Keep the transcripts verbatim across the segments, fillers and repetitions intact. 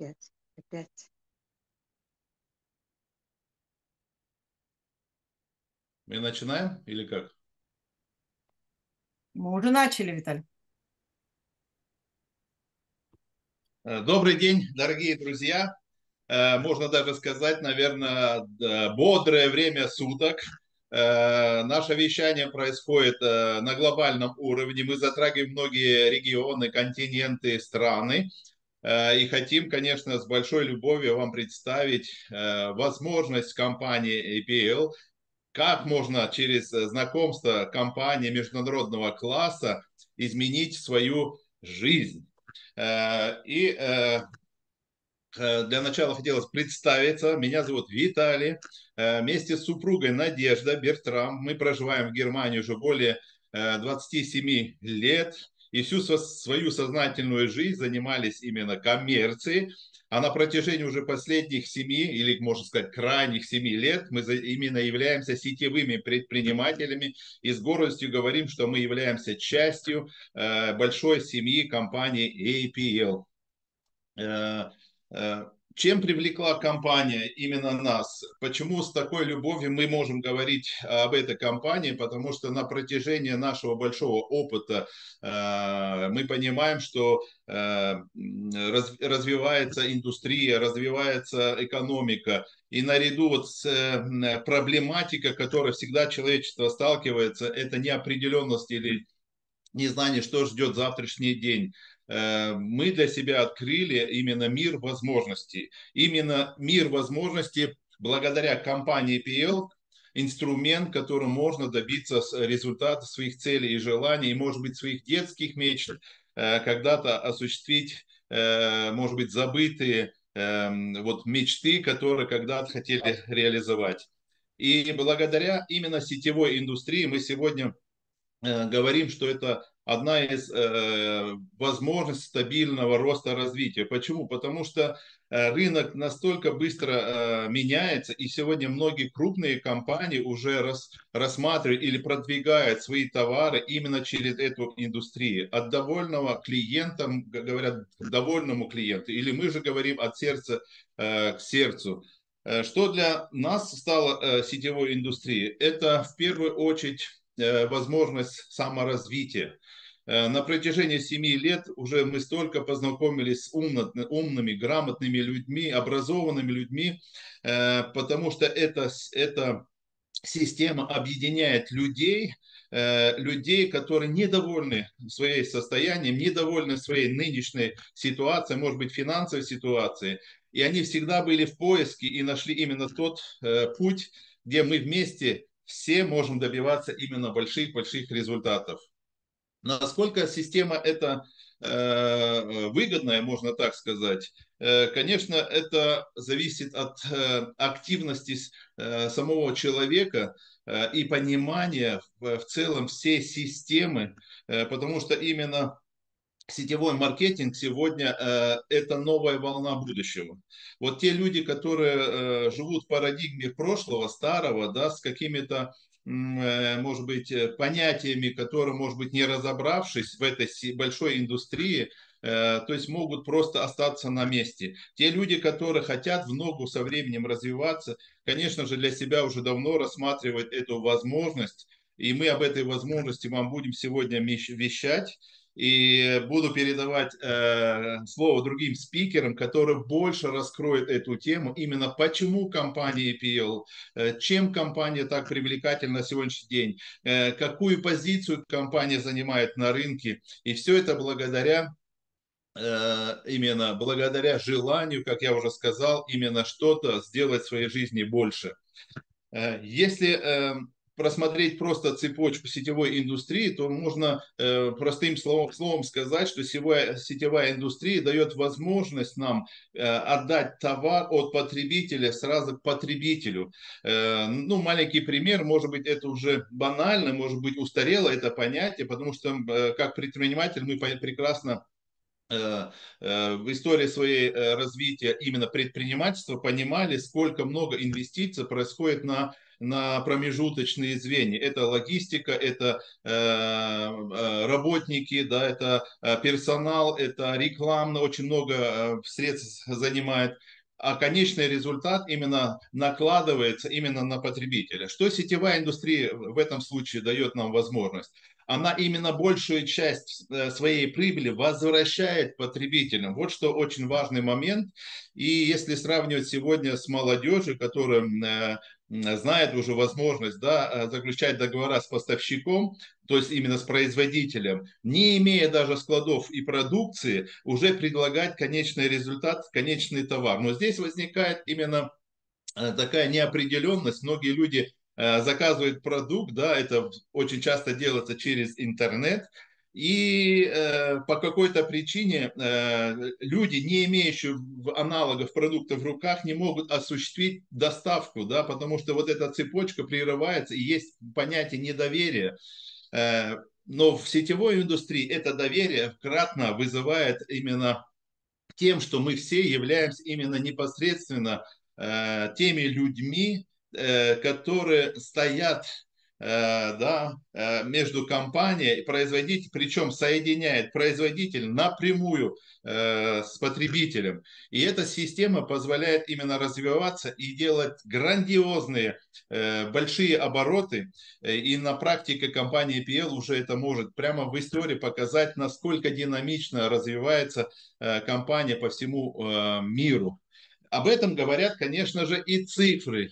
Опять, опять. Мы начинаем или как? Мы уже начали, Виталий. Добрый день, дорогие друзья. Можно даже сказать, наверное, бодрое время суток. Наше вещание происходит на глобальном уровне. Мы затрагиваем многие регионы, континенты, страны. И хотим, конечно, с большой любовью вам представить возможность компании эй пи эл, как можно через знакомство компании международного класса изменить свою жизнь. И для начала хотелось представиться. Меня зовут Виталий. Вместе с супругой Надежда Бертрам мы проживаем в Германии уже более двадцати семи лет. И всю свою сознательную жизнь занимались именно коммерцией. А на протяжении уже последних семи, или можно сказать крайних семи лет, мы именно являемся сетевыми предпринимателями и с гордостью говорим, что мы являемся частью большой семьи компании эй пи эл. Чем привлекла компания именно нас? Почему с такой любовью мы можем говорить об этой компании? Потому что на протяжении нашего большого опыта мы понимаем, что развивается индустрия, развивается экономика. И наряду вот с проблематикой, которой всегда человечество сталкивается, это неопределенность или незнание, что ждет завтрашний день. Мы для себя открыли именно мир возможностей. Именно мир возможностей благодаря компании эй пи эл, инструмент, которым можно добиться результата своих целей и желаний, и, может быть, своих детских мечт, когда-то осуществить, может быть, забытые вот мечты, которые когда-то хотели реализовать. И благодаря именно сетевой индустрии мы сегодня говорим, что это одна из э, возможностей стабильного роста развития. Почему? Потому что э, рынок настолько быстро э, меняется, и сегодня многие крупные компании уже рас, рассматривают или продвигают свои товары именно через эту индустрию. От довольного клиента, говорят, к довольному клиенту, или мы же говорим от сердца э, к сердцу. Что для нас стало сетевой индустрией? Это в первую очередь возможность саморазвития. На протяжении семи лет уже мы столько познакомились с умно, умными, грамотными людьми, образованными людьми, потому что эта, эта система объединяет людей, людей, которые недовольны своим состоянием, недовольны своей нынешней ситуацией, может быть, финансовой ситуацией. И они всегда были в поиске и нашли именно тот путь, где мы вместе все можем добиваться именно больших-больших результатов. Насколько система эта э, выгодная, можно так сказать, э, конечно, это зависит от э, активности э, самого человека э, и понимания в, в целом всей системы, э, потому что именно сетевой маркетинг сегодня э, это новая волна будущего. Вот те люди, которые э, живут в парадигме прошлого, старого, да, с какими-то, э, может быть, понятиями, которые, может быть, не разобравшись в этой большой индустрии, э, то есть могут просто остаться на месте. Те люди, которые хотят в ногу со временем развиваться, конечно же, для себя уже давно рассматривают эту возможность, и мы об этой возможности вам будем сегодня вещать. И буду передавать э, слово другим спикерам, которые больше раскроют эту тему, именно почему компания эй пи эл, э, чем компания так привлекательна на сегодняшний день, э, какую позицию компания занимает на рынке. И все это благодаря э, именно благодаря желанию, как я уже сказал, именно что-то сделать в своей жизни больше. Если э, просмотреть просто цепочку сетевой индустрии, то можно э, простым словом, словом сказать, что сетевая, сетевая индустрия дает возможность нам э, отдать товар от потребителя сразу к потребителю. Э, ну, маленький пример, может быть, это уже банально, может быть, устарело это понятие, потому что э, как предприниматель мы прекрасно в истории своей развития именно предпринимательства понимали, сколько много инвестиций происходит на, на промежуточные звенья. Это логистика, это э, работники, да, это персонал, это рекламно, очень много средств занимает. А конечный результат именно накладывается именно на потребителя. Что сетевая индустрия в этом случае дает нам возможность? Она именно большую часть своей прибыли возвращает потребителям. Вот что очень важный момент. И если сравнивать сегодня с молодежью, которая знает уже возможность, да, заключать договора с поставщиком, то есть именно с производителем, не имея даже складов и продукции, уже предлагать конечный результат, конечный товар. Но здесь возникает именно такая неопределенность. Многие люди заказывают продукт, да, это очень часто делается через интернет, и э, по какой-то причине э, люди, не имеющие аналогов продукта в руках, не могут осуществить доставку, да, потому что вот эта цепочка прерывается, и есть понятие недоверия. Э, но в сетевой индустрии это доверие кратно вызывает именно тем, что мы все являемся именно непосредственно э, теми людьми, э, которые стоят э, да, э, между компанией и производителем, причем соединяет производитель напрямую э, с потребителем. И эта система позволяет именно развиваться и делать грандиозные э, большие обороты. И на практике компания пи эл уже это может прямо в истории показать, насколько динамично развивается компания по всему миру. Об этом говорят, конечно же, и цифры.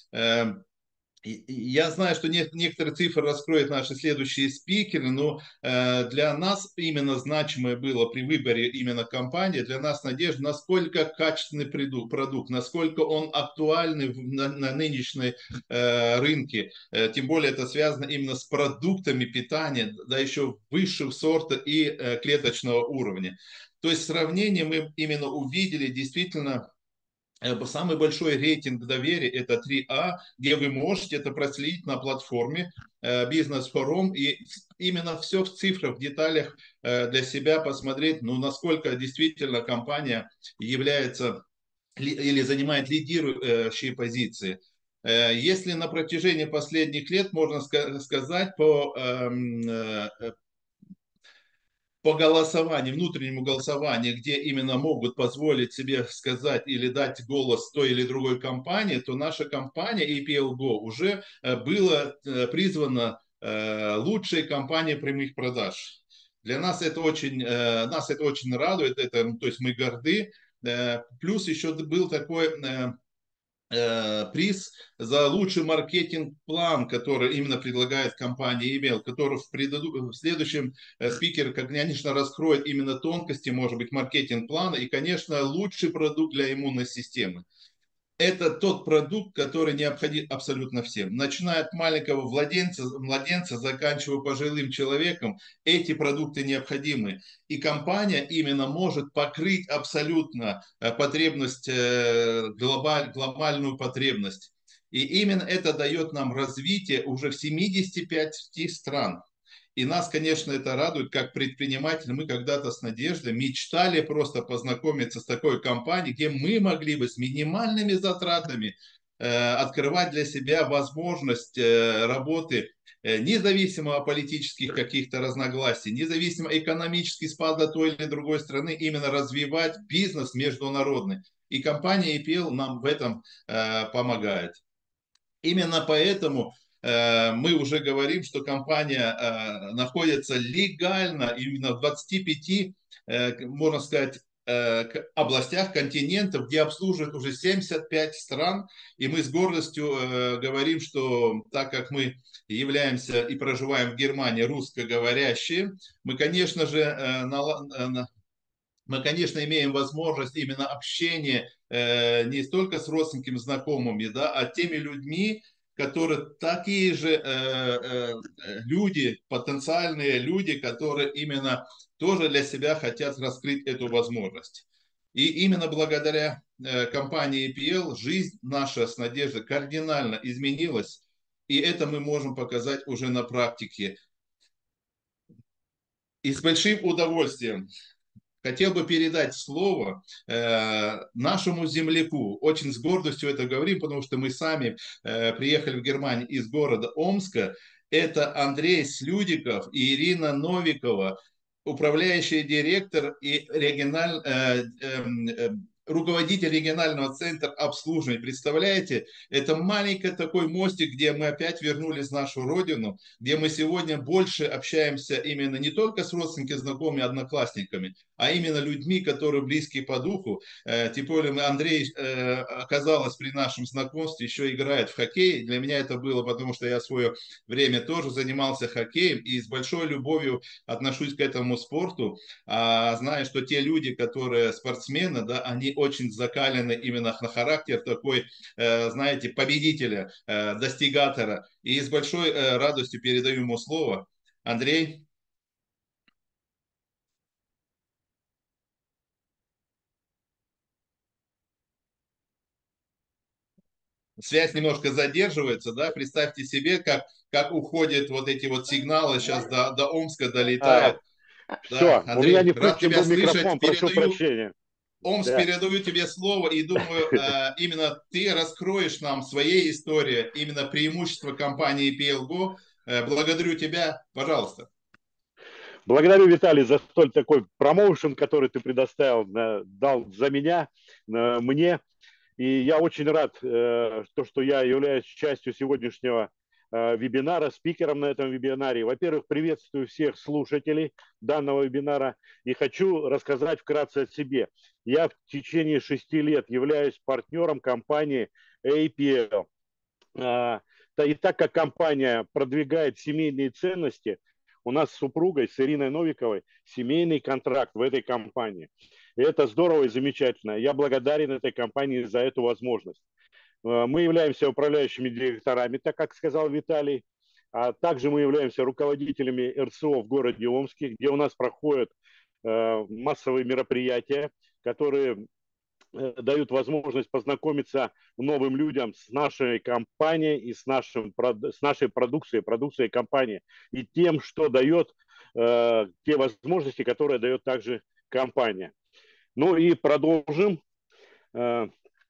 Я знаю, что некоторые цифры раскроют наши следующие спикеры, но для нас именно значимое было при выборе именно компании, для нас надежда, насколько качественный продукт, насколько он актуальный на, на нынешней рынке. Тем более это связано именно с продуктами питания, да еще высшего сорта и клеточного уровня. То есть в сравнении мы именно увидели действительно самый большой рейтинг доверия – это три а, где вы можете это проследить на платформе Business Forum и именно все в цифрах, в деталях для себя посмотреть, ну, насколько действительно компания является или занимает лидирующие позиции. Если на протяжении последних лет, можно сказать, по по голосованию, внутреннему голосованию, где именно могут позволить себе сказать или дать голос той или другой компании, то наша компания эй пи эл го уже была призвана лучшей компанией прямых продаж. Для нас это очень, нас это очень радует, это, то есть мы горды. Плюс еще был такой приз за лучший маркетинг-план, который именно предлагает компания email, который в, преду... в следующем спикер, конечно, раскроет именно тонкости, может быть, маркетинг-плана и, конечно, лучший продукт для иммунной системы. Это тот продукт, который необходим абсолютно всем. Начиная от маленького младенца, младенца, заканчивая пожилым человеком, эти продукты необходимы. И компания именно может покрыть абсолютно потребность, глобаль, глобальную потребность. И именно это дает нам развитие уже в семидесяти пяти странах. И нас, конечно, это радует, как предприниматели. Мы когда-то с Надеждой мечтали просто познакомиться с такой компанией, где мы могли бы с минимальными затратами э, открывать для себя возможность э, работы э, независимо от политических каких-то разногласий, независимо экономический спада той или другой страны, именно развивать бизнес международный. И компания эй пи эл нам в этом э, помогает. Именно поэтому э, мы уже говорим, что компания э, находится легально именно в двадцати пяти, э, можно сказать, э, областях, континентов, где обслуживает уже семьдесят пять стран. И мы с гордостью э, говорим, что так как мы являемся и проживаем в Германии русскоговорящие, мы, конечно же, э, на, на, мы, конечно, имеем возможность именно общения э, не столько с родственниками, знакомыми, да, а теми людьми, которые такие же э, э, люди, потенциальные люди, которые именно тоже для себя хотят раскрыть эту возможность. И именно благодаря э, компании эй пи эл жизнь наша с Надеждой кардинально изменилась, и это мы можем показать уже на практике. И с большим удовольствием хотел бы передать слово э, нашему земляку. Очень с гордостью это говорим, потому что мы сами э, приехали в Германию из города Омска. Это Андрей Слюдиков и Ирина Новикова, управляющий директор и региональ, э, э, э, руководитель регионального центра обслуживания. Представляете, это маленький такой мостик, где мы опять вернулись в нашу родину, где мы сегодня больше общаемся именно не только с родственниками, знакомыми, одноклассниками, а именно людьми, которые близки по духу. Э, тем более Андрей, э, оказалось, при нашем знакомстве еще играет в хоккей. Для меня это было, потому что я в свое время тоже занимался хоккеем и с большой любовью отношусь к этому спорту, а, знаю, что те люди, которые спортсмены, да, они очень закалены именно на характер такой, э, знаете, победителя, э, достигатора. И с большой э, радостью передаю ему слово. Андрей, связь немножко задерживается, да, представьте себе, как, как уходят вот эти вот сигналы, сейчас до, до Омска А, долетают. Да, все, у меня Андрей, не рад включен тебя был слышать, микрофон, прошу передаю прощения. Омск, Да. передаю тебе слово и думаю, э, именно ты раскроешь нам своей истории, именно преимущества компании пи эл го. Э, Благодарю тебя, пожалуйста. Благодарю, Виталий, за столь такой промоушен, который ты предоставил, дал за меня, мне. И я очень рад, э, то, что я являюсь частью сегодняшнего э, вебинара, спикером на этом вебинаре. Во-первых, приветствую всех слушателей данного вебинара и хочу рассказать вкратце о себе. Я в течение шести лет являюсь партнером компании эй пи эл. А, И так как компания продвигает семейные ценности, у нас с супругой, с Ириной Новиковой, семейный контракт в этой компании. И это здорово и замечательно. Я благодарен этой компании за эту возможность. А, Мы являемся управляющими директорами, так как сказал Виталий. А также мы являемся руководителями эр эс о в городе Омске, где у нас проходят э, массовые мероприятия, которые дают возможность познакомиться новым людям с нашей компанией и с, нашим, с нашей продукцией, продукцией компании и тем, что дает, э, те возможности, которые дает также компания. Ну и продолжим. Э,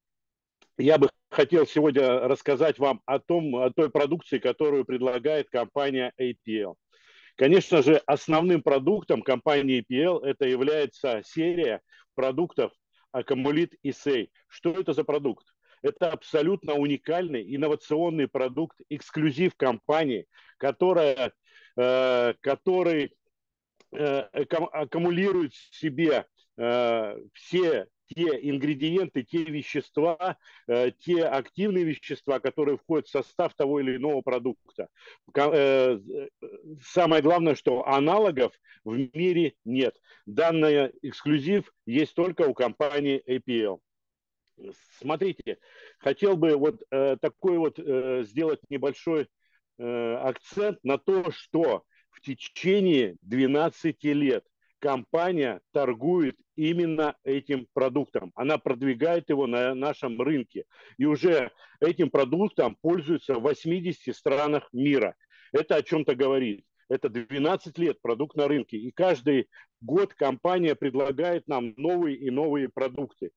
я бы хотел сегодня рассказать вам о том, о той продукции, которую предлагает компания эй пи эл. Конечно же, основным продуктом компании эй пи эл это является серия продуктов Accumulate Essay. Что это за продукт? Это абсолютно уникальный инновационный продукт, эксклюзив компании, которая, э, который э, аккумулирует в себе э, все те ингредиенты, те вещества, э, те активные вещества, которые входят в состав того или иного продукта. Э, самое главное, что аналогов в мире нет. Данный эксклюзив есть только у компании эй пи эл. Смотрите, хотел бы вот э, такой вот э, сделать небольшой э, акцент на то, что в течение двенадцати лет компания торгует именно этим продуктом. Она продвигает его на нашем рынке. И уже этим продуктом пользуются в восьмидесяти странах мира. Это о чем-то говорит. Это двенадцать лет продукт на рынке. И каждый год компания предлагает нам новые и новые продукты.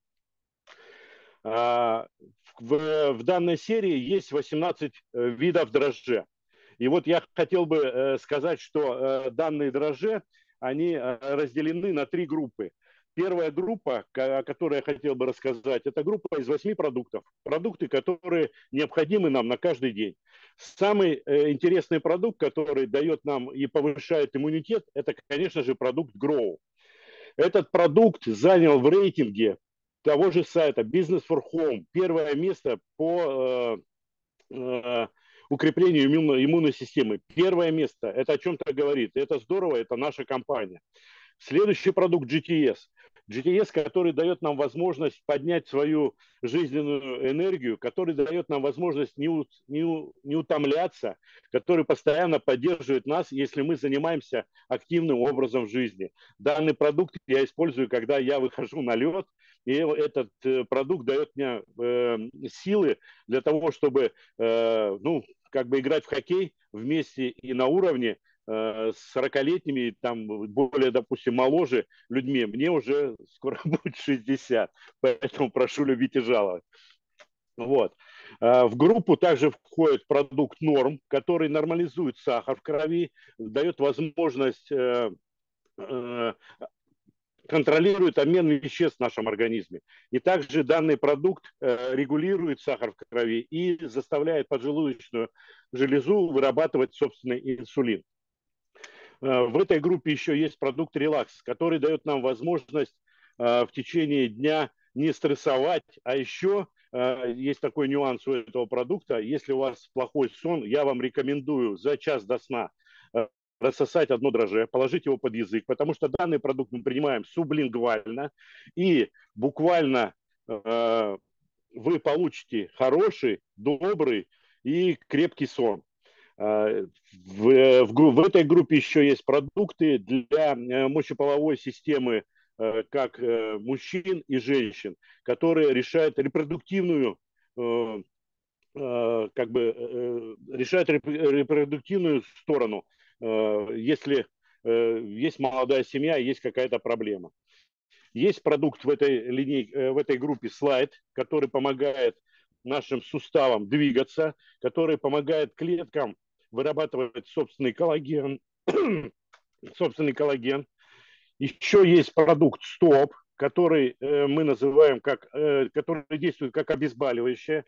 В, в данной серии есть восемнадцать видов дрожжей. И вот я хотел бы сказать, что данные дрожжи, они разделены на три группы. Первая группа, о которой я хотел бы рассказать, это группа из восьми продуктов. Продукты, которые необходимы нам на каждый день. Самый интересный продукт, который дает нам и повышает иммунитет, это, конечно же, продукт Grow. Этот продукт занял в рейтинге того же сайта Business for Home первое место по э, э, укреплению иммунной, иммунной системы. Первое место. Это о чем-то говорит. Это здорово, это наша компания. Следующий продукт джи ти эс. джи ти эс, который дает нам возможность поднять свою жизненную энергию, который дает нам возможность не, не, не утомляться, который постоянно поддерживает нас, если мы занимаемся активным образом жизни. Данный продукт я использую, когда я выхожу на лед, и этот продукт дает мне э, силы для того, чтобы э, ну, как бы играть в хоккей вместе и на уровне с сорокалетними, там, более, допустим, моложе людьми. Мне уже скоро будет шестьдесят, поэтому прошу любить и жаловать. Вот. В группу также входит продукт Норм, который нормализует сахар в крови, дает возможность, контролирует обмен веществ в нашем организме. И также данный продукт регулирует сахар в крови и заставляет поджелудочную железу вырабатывать собственный инсулин. В этой группе еще есть продукт Релакс, который дает нам возможность в течение дня не стрессовать, а еще есть такой нюанс у этого продукта. Если у вас плохой сон, я вам рекомендую за час до сна рассосать одно дрожжи, положить его под язык, потому что данный продукт мы принимаем сублингвально, и буквально э, вы получите хороший, добрый и крепкий сон. Э, в, в, в этой группе еще есть продукты для мочеполовой системы э, как э, мужчин и женщин, которые решают репродуктивную э, э, как бы э, решают репродуктивную сторону, если есть молодая семья, есть какая-то проблема. Есть продукт в этой линейке, в этой группе слайд, который помогает нашим суставам двигаться, который помогает клеткам вырабатывать собственный коллаген. собственный коллаген. Еще есть продукт стоп, который мы называем как, который действует как обезболивающее.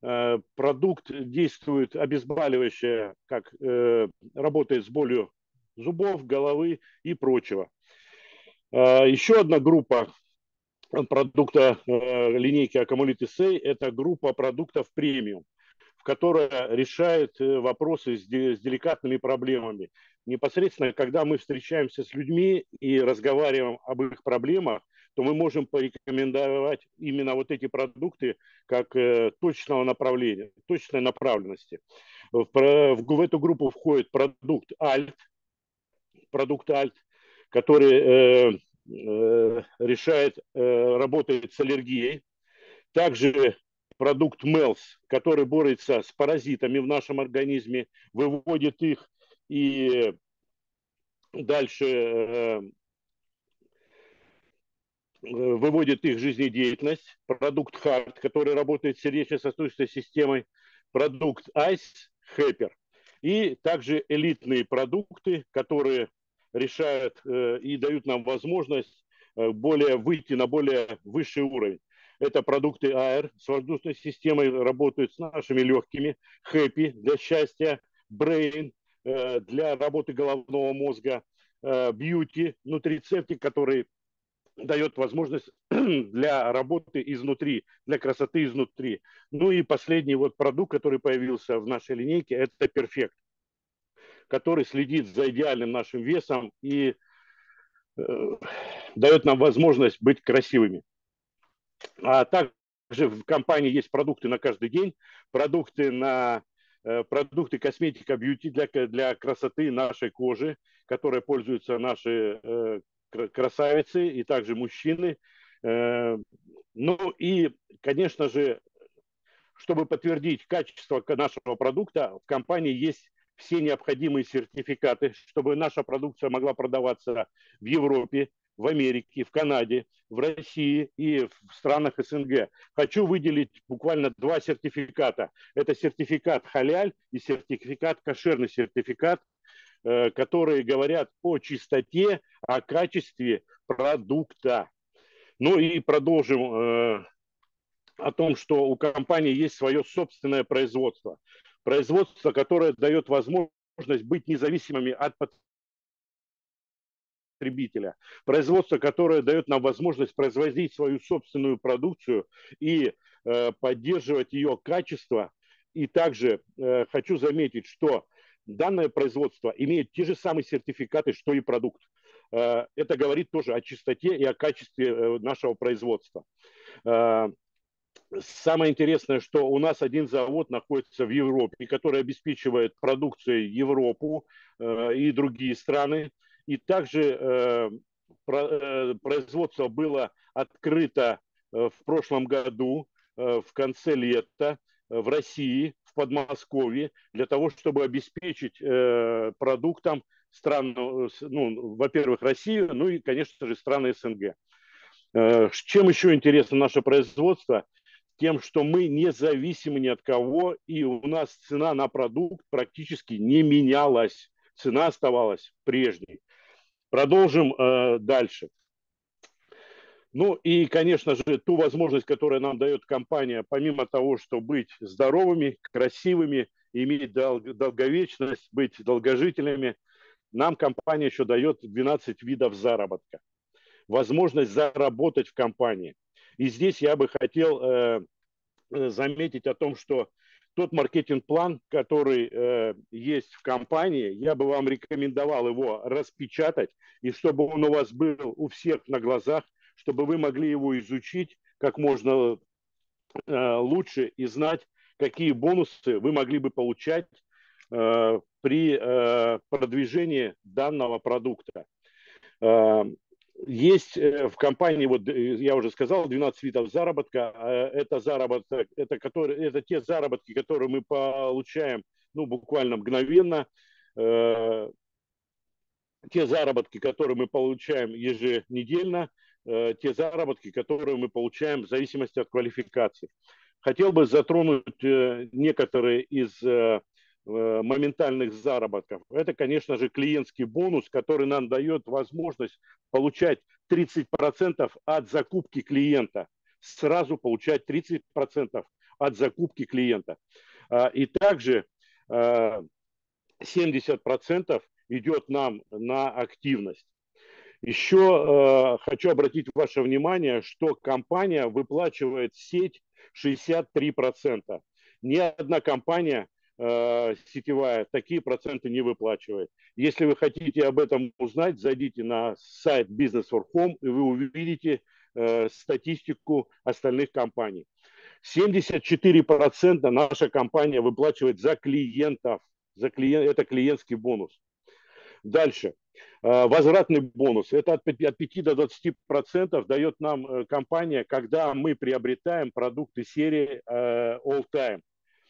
Продукт действует обезболивающе, как э, работает с болью зубов, головы и прочего. Э, еще одна группа продукта э, линейки Accumulate Say – это группа продуктов премиум, в которая решает вопросы с, с деликатными проблемами. Непосредственно, когда мы встречаемся с людьми и разговариваем об их проблемах, то мы можем порекомендовать именно вот эти продукты как э, точного направления, точной направленности. В, в, в эту группу входит продукт Alt, продукт Alt, который э, э, решает, э, работает с аллергией. Также продукт Мелс, который борется с паразитами в нашем организме, выводит их и дальше э, выводит их жизнедеятельность. Продукт Харт, который работает с сердечно-сосудистой системой. Продукт Айс, Хэппер. И также элитные продукты, которые решают э, и дают нам возможность э, более выйти на более высший уровень. Это продукты Air с воздушной системой, работают с нашими легкими. Happy для счастья. Brain э, для работы головного мозга. Э, Beauty, нутрицептик, который дает возможность для работы изнутри, для красоты изнутри. Ну и последний вот продукт, который появился в нашей линейке, это Perfect, который следит за идеальным нашим весом и э, дает нам возможность быть красивыми. А также в компании есть продукты на каждый день, продукты на э, продукты косметика бьюти для, для красоты нашей кожи, которой пользуются наши э, красавицы и также мужчины. Э, ну и, конечно же, чтобы подтвердить качество нашего продукта, в компании есть все необходимые сертификаты, чтобы наша продукция могла продаваться в Европе, в Америке, в Канаде, в России и в странах СНГ. Хочу выделить буквально два сертификата. Это сертификат халяль и сертификат, кошерный сертификат, которые говорят о чистоте, о качестве продукта. Ну и продолжим э, о том, что у компании есть свое собственное производство. Производство, которое дает возможность быть независимыми от потребителя. Производство, которое дает нам возможность производить свою собственную продукцию и э, поддерживать ее качество. И также э, хочу заметить, что данное производство имеет те же самые сертификаты, что и продукт. Э, это говорит тоже о чистоте и о качестве э, нашего производства. Э, Самое интересное, что у нас один завод находится в Европе, который обеспечивает продукцией Европу э, и другие страны. И также э, про, э, производство было открыто э, в прошлом году, э, в конце лета, э, в России, в Подмосковье, для того, чтобы обеспечить э, продуктом стран, ну, во-первых, Россию, ну и, конечно же, страны СНГ. Э, чем еще интересно наше производство? тем, что мы не зависимы ни от кого, и у нас цена на продукт практически не менялась. Цена оставалась прежней. Продолжим э, дальше. Ну и, конечно же, ту возможность, которую нам дает компания, помимо того, что быть здоровыми, красивыми, иметь дол- долговечность, быть долгожителями, нам компания еще дает двенадцать видов заработка. Возможность заработать в компании. И здесь я бы хотел э, заметить о том, что тот маркетинг-план, который э, есть в компании, я бы вам рекомендовал его распечатать, и чтобы он у вас был у всех на глазах, чтобы вы могли его изучить как можно э, лучше и знать, какие бонусы вы могли бы получать э, при э, продвижении данного продукта. Э, Есть э, в компании, вот э, я уже сказал, двенадцать видов заработка. Э, Это заработок, это, которые, это те заработки, которые мы получаем, ну, буквально мгновенно. Э, Те заработки, которые мы получаем еженедельно, э, те заработки, которые мы получаем в зависимости от квалификации. Хотел бы затронуть э, некоторые из э, э, моментальных заработков. Это, конечно же, клиентский бонус, который нам дает возможность получать тридцать процентов от закупки клиента. Сразу получать тридцать процентов от закупки клиента. А, И также э, семьдесят процентов идет нам на активность. Еще э, хочу обратить ваше внимание, что компания выплачивает сеть шестьдесят три процента. Ни одна компания э, сетевая такие проценты не выплачивает. Если вы хотите об этом узнать, зайдите на сайт Business for Home, и вы увидите э, статистику остальных компаний. семьдесят четыре процента наша компания выплачивает за клиентов. За клиент, это клиентский бонус. Дальше. Возвратный бонус. Это от пяти до двадцати процентов дает нам компания, когда мы приобретаем продукты серии All Time.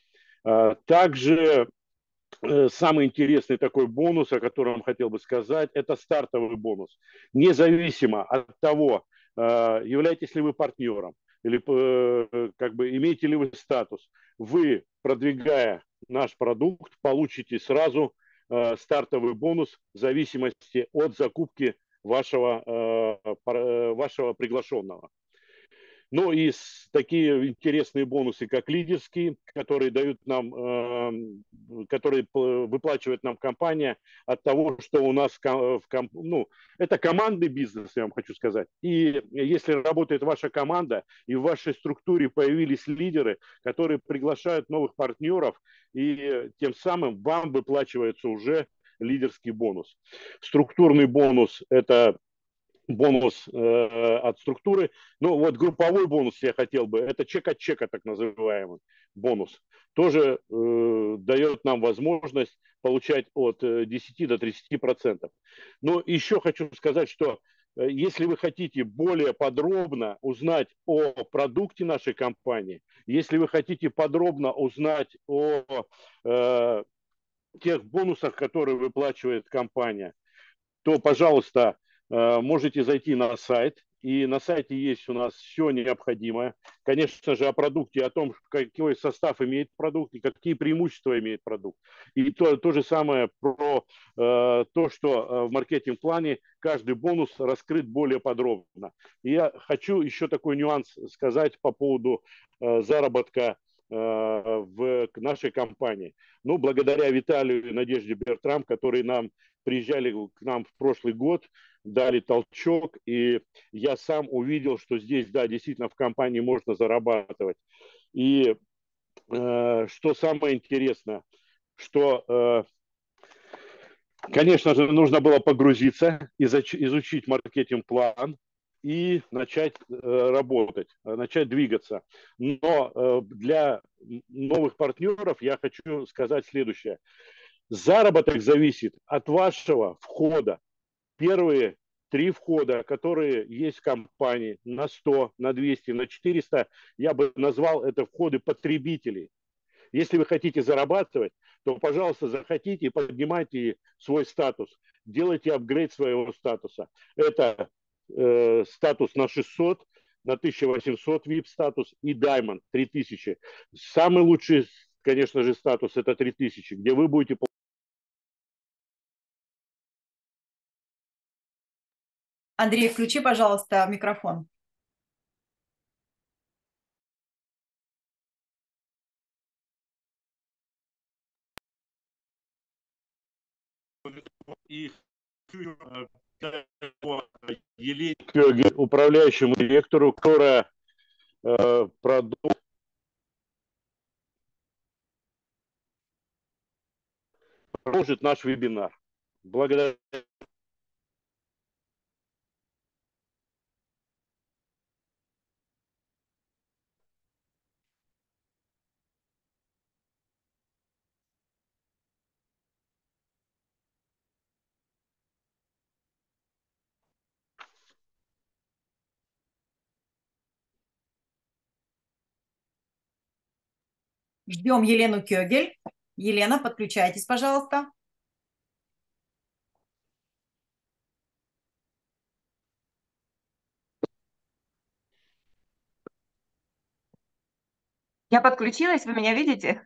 Также самый интересный такой бонус, о котором хотел бы сказать, это стартовый бонус. Независимо от того, являетесь ли вы партнером, или как бы имеете ли вы статус, вы, продвигая наш продукт, получите сразу стартовый бонус в зависимости от закупки вашего, вашего приглашенного. Ну и такие интересные бонусы, как лидерские, которые дают нам, которые выплачивает нам компания от того, что у нас, ну, это командный бизнес, я вам хочу сказать. И если работает ваша команда, и в вашей структуре появились лидеры, которые приглашают новых партнеров, и тем самым вам выплачивается уже лидерский бонус. Структурный бонус – это бонус э, от структуры. Ну, вот групповой бонус я хотел бы, это чек от чека, так называемый бонус. Тоже э, дает нам возможность получать от десяти до тридцати процентов. Но еще хочу сказать, что э, если вы хотите более подробно узнать о продукте нашей компании, если вы хотите подробно узнать о э, тех бонусах, которые выплачивает компания, то, пожалуйста, можете зайти на сайт, и на сайте есть у нас все необходимое. Конечно же, о продукте, о том, какой состав имеет продукт и какие преимущества имеет продукт. И то, то же самое про э, то, что в маркетинг-плане каждый бонус раскрыт более подробно. И я хочу еще такой нюанс сказать по поводу э, заработка в нашей компании. Ну, благодаря Виталию и Надежде Бертрам, которые нам приезжали к нам в прошлый год, дали толчок, и я сам увидел, что здесь, да, действительно в компании можно зарабатывать. И э, что самое интересное, что, э, конечно же, нужно было погрузиться, изучить маркетинг-план, и начать э, работать, начать двигаться. Но э, для новых партнеров я хочу сказать следующее. Заработок зависит от вашего входа. Первые три входа, которые есть в компании, на сто, на двести, на четыреста, я бы назвал это входы потребителей. Если вы хотите зарабатывать, то, пожалуйста, захотите и поднимайте свой статус. Делайте апгрейд своего статуса. Это э, статус на шестьсот, на тысяча восемьсот ви ай пи статус и Diamond три тысячи. Самый лучший, конечно же, статус это три тысячи, где вы будете... Андрей, включи, пожалуйста, микрофон. И Елене, управляющему директору, которая э, продукт продолжит наш вебинар. Благодарю. Ждем Елену Кёгель. Елена, подключайтесь, пожалуйста. Я подключилась, вы меня видите?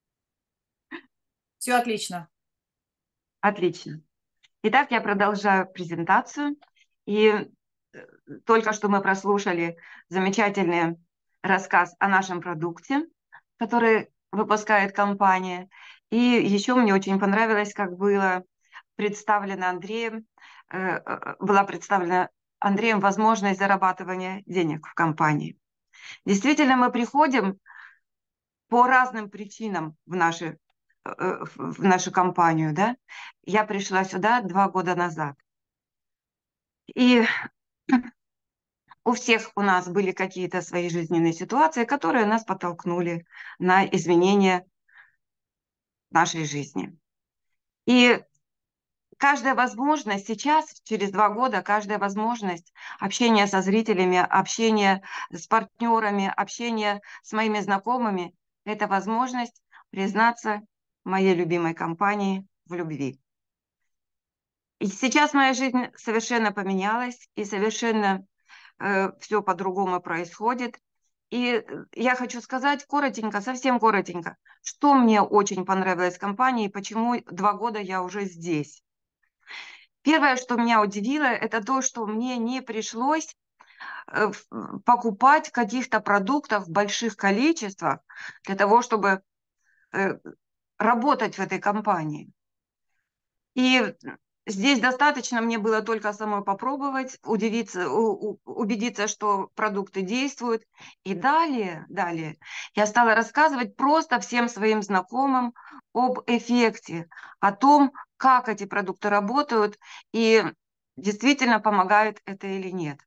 Все отлично. Отлично. Итак, я продолжаю презентацию. И только что мы прослушали замечательный рассказ о нашем продукте, который выпускает компания. И еще мне очень понравилось, как было представлено Андреем, была представлена Андреем возможность зарабатывания денег в компании. Действительно, мы приходим по разным причинам в наши в нашу компанию, да, я пришла сюда два года назад. И у всех у нас были какие-то свои жизненные ситуации, которые нас подтолкнули на изменения нашей жизни. И каждая возможность сейчас, через два года, каждая возможность общения со зрителями, общения с партнерами, общения с моими знакомыми, это возможность признаться моей любимой компании в любви. И сейчас моя жизнь совершенно поменялась, и совершенно э, все по-другому происходит. И я хочу сказать коротенько, совсем коротенько, что мне очень понравилось в компании, и почему два года я уже здесь. Первое, что меня удивило, это то, что мне не пришлось э, покупать каких-то продуктов в больших количествах для того, чтобы э, работать в этой компании. И здесь достаточно мне было только самой попробовать, удивиться, у, у, убедиться, что продукты действуют. И далее, далее я стала рассказывать просто всем своим знакомым об эффекте, о том, как эти продукты работают и действительно помогают это или нет.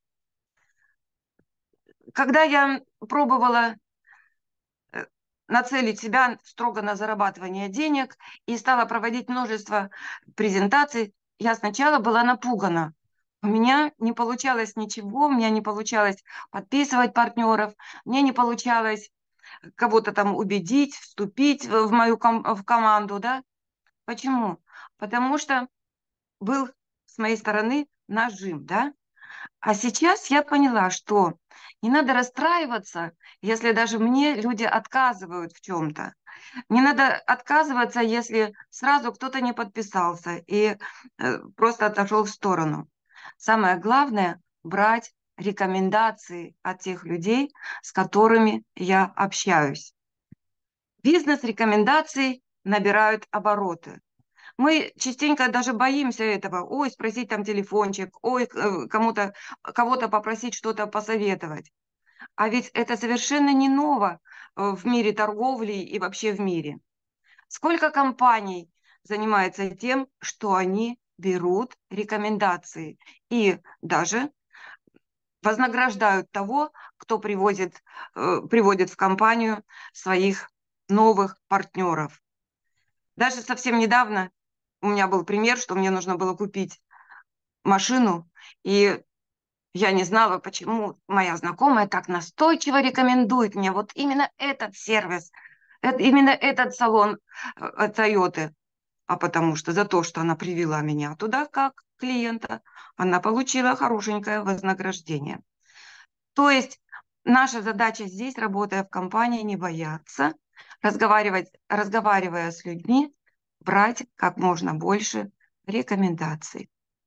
Когда я пробовала нацелить себя строго на зарабатывание денег и стала проводить множество презентаций, я сначала была напугана. У меня не получалось ничего, у меня не получалось подписывать партнеров, мне не получалось кого-то там убедить, вступить в мою ком в команду, да? Почему? Потому что был с моей стороны нажим, да? А сейчас я поняла, что не надо расстраиваться, если даже мне люди отказывают в чем-то. Не надо отказываться, если сразу кто-то не подписался и э, просто отошел в сторону. Самое главное – брать рекомендации от тех людей, с которыми я общаюсь. Бизнес-рекомендации набирают обороты. Мы частенько даже боимся этого. Ой, спросить там телефончик, ой, кому-то, кого-то попросить что-то посоветовать. А ведь это совершенно не ново в мире торговли и вообще в мире. Сколько компаний занимается тем, что они берут рекомендации и даже вознаграждают того, кто приводит, приводит в компанию своих новых партнеров. Даже совсем недавно у меня был пример, что мне нужно было купить машину, и я не знала, почему моя знакомая так настойчиво рекомендует мне вот именно этот сервис, именно этот салон Toyota. А потому что за то, что она привела меня туда как клиента, она получила хорошенькое вознаграждение. То есть наша задача здесь, работая в компании, не бояться, разговаривать, разговаривая с людьми, брать как можно больше рекомендаций.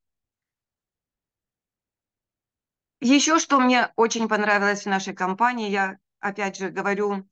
Еще что мне очень понравилось в нашей компании, я опять же говорю,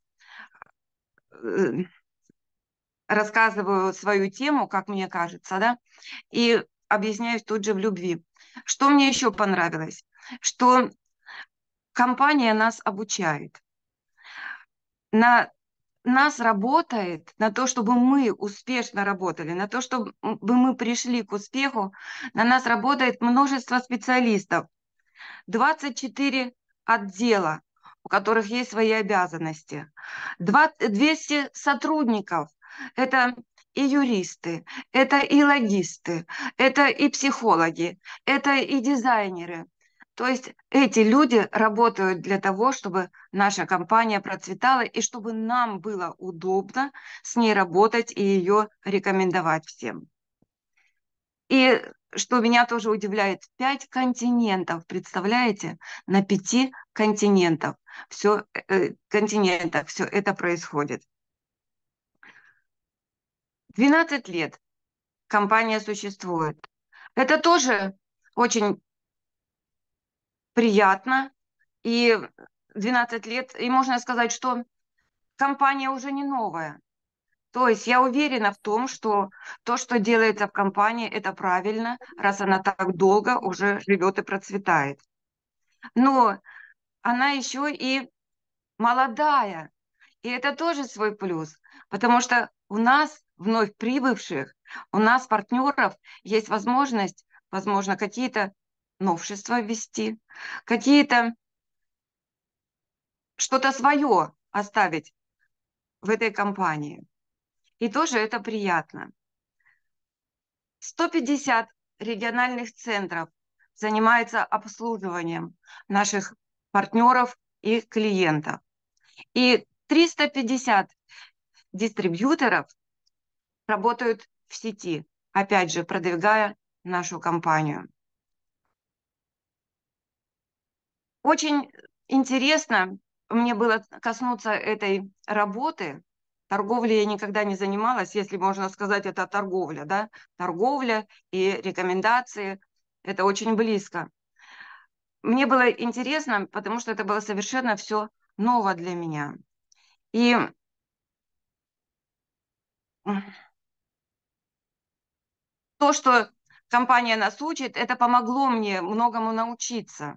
рассказываю свою тему, как мне кажется, да, и объясняюсь тут же в любви. Что мне еще понравилось? Что компания нас обучает. На нас работает, на то, чтобы мы успешно работали, на то, чтобы мы пришли к успеху, на нас работает множество специалистов, двадцать четыре отдела, у которых есть свои обязанности, двести сотрудников, это и юристы, это и логисты, это и психологи, это и дизайнеры. То есть эти люди работают для того, чтобы наша компания процветала и чтобы нам было удобно с ней работать и ее рекомендовать всем. И что меня тоже удивляет, пять континентов, представляете, на пяти континентах все, э, континентах все это происходит. двенадцать лет компания существует. Это тоже очень приятно. И двенадцать лет, и можно сказать, что компания уже не новая. То есть я уверена в том, что то, что делается в компании, это правильно, раз она так долго уже живет и процветает. Но она еще и молодая. И это тоже свой плюс, потому что у нас, вновь прибывших, у нас, партнеров, есть возможность, возможно, какие-то новшества ввести, какие-то что-то свое оставить в этой компании. И тоже это приятно. сто пятьдесят региональных центров занимается обслуживанием наших партнеров и клиентов. И триста пятьдесят дистрибьюторов работают в сети, опять же, продвигая нашу компанию. Очень интересно мне было коснуться этой работы. Торговлей я никогда не занималась, если можно сказать, это торговля, да? Торговля и рекомендации – это очень близко. Мне было интересно, потому что это было совершенно все ново для меня. И то, что компания нас учит, это помогло мне многому научиться.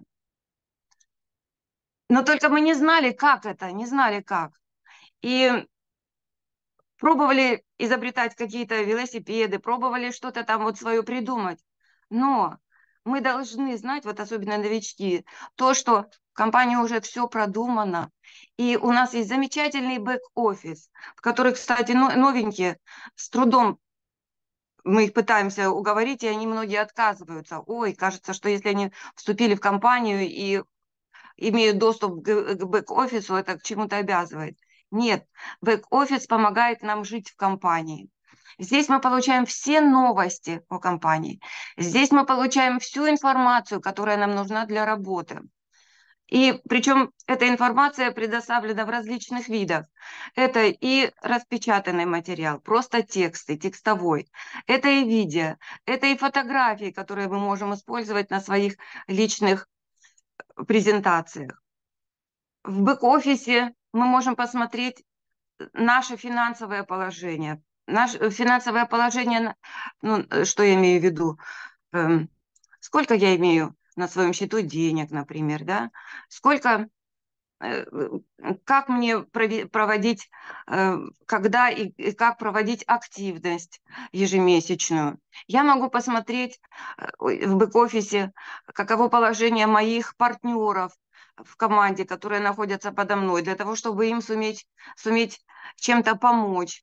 Но только мы не знали, как это, не знали, как. И пробовали изобретать какие-то велосипеды, пробовали что-то там вот свое придумать. Но мы должны знать, вот особенно новички, то, что в компании уже все продумано. И у нас есть замечательный бэк-офис, в который, кстати, новенькие, с трудом мы их пытаемся уговорить, и они многие отказываются. Ой, кажется, что если они вступили в компанию и имеют доступ к бэк-офису, это к чему-то обязывает. Нет, бэк-офис помогает нам жить в компании. Здесь мы получаем все новости о компании. Здесь мы получаем всю информацию, которая нам нужна для работы. И причем эта информация предоставлена в различных видах. Это и распечатанный материал, просто тексты, текстовой. Это и видео, это и фотографии, которые мы можем использовать на своих личных презентациях. В бэк-офисе мы можем посмотреть наше финансовое положение. Наше финансовое положение, ну, что я имею в виду? Эм, сколько я имею на своем счету денег, например, да? Сколько, э, как мне проводить, э, когда и, и как проводить активность ежемесячную. Я могу посмотреть в бэк-офисе, каково положение моих партнеров в команде, которые находятся подо мной, для того, чтобы им суметь, суметь чем-то помочь.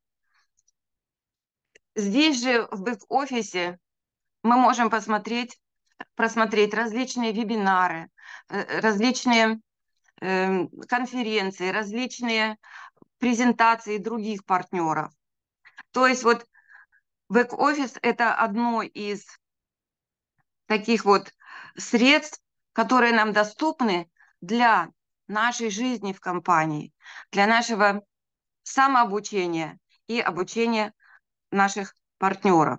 Здесь же в бэк-офисе мы можем посмотреть, просмотреть различные вебинары, различные э, конференции, различные презентации других партнеров. То есть вот бэк-офис – это одно из таких вот средств, которые нам доступны для нашей жизни в компании, для нашего самообучения и обучения наших партнеров.